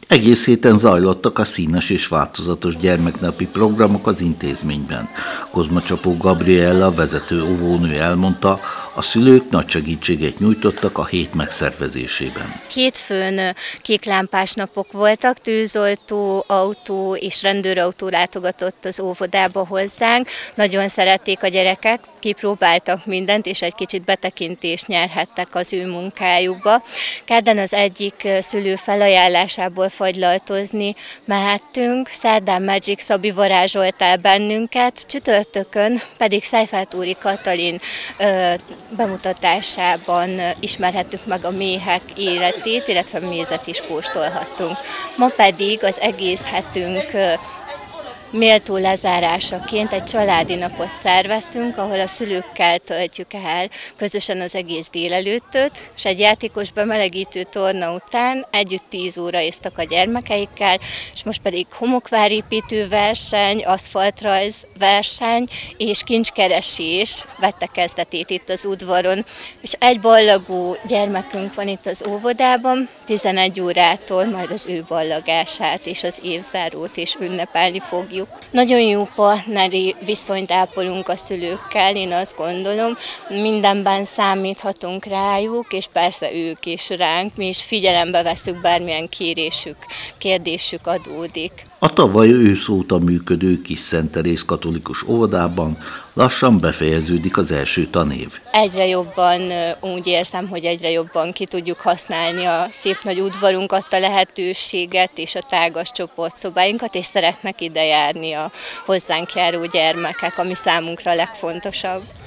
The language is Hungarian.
Egész héten zajlottak a színes és változatos gyermeknapi programok az intézményben. Kozmacsapó Gabriella, vezető óvónő elmondta, a szülők nagy segítséget nyújtottak a hét megszervezésében. Hétfőn kéklámpás napok voltak, tűzoltó, autó és rendőrautó látogatott az óvodába hozzánk. Nagyon szerették a gyerekek, kipróbáltak mindent, és egy kicsit betekintést nyerhettek az ő munkájukba. Kedden az egyik szülő felajánlásából fagylaltozni mehettünk, szerdán Magic Szabi varázsolt el bennünket, csütörtökön pedig Szájfátúri Katalin bemutatásában ismerhettük meg a méhek életét, illetve mézet is kóstolhattunk. Ma pedig az egész hetünk méltó lezárásaként egy családi napot szerveztünk, ahol a szülőkkel töltjük el közösen az egész délelőttöt, és egy játékos bemelegítő torna után együtt 10 óra észtak a gyermekeikkel, és most pedig homokvárépítő verseny, aszfaltrajz verseny és kincskeresés vette kezdetét itt az udvaron. És egy ballagó gyermekünk van itt az óvodában, 11 órától majd az ő ballagását és az évzárót is ünnepelni fogjuk. Nagyon jó partneri viszonyt ápolunk a szülőkkel, én azt gondolom, mindenben számíthatunk rájuk, és persze ők is ránk, mi is figyelembe veszük, bármilyen kérdésük adódik. A tavaly ősz óta működő Kisszent Teréz katolikus óvodában lassan befejeződik az első tanév. Egyre jobban úgy érzem, hogy egyre jobban ki tudjuk használni a szép nagy udvarunk adta lehetőséget és a tágas csoportszobáinkat, és szeretnek ide járni a hozzánk járó gyermekek, ami számunkra a legfontosabb.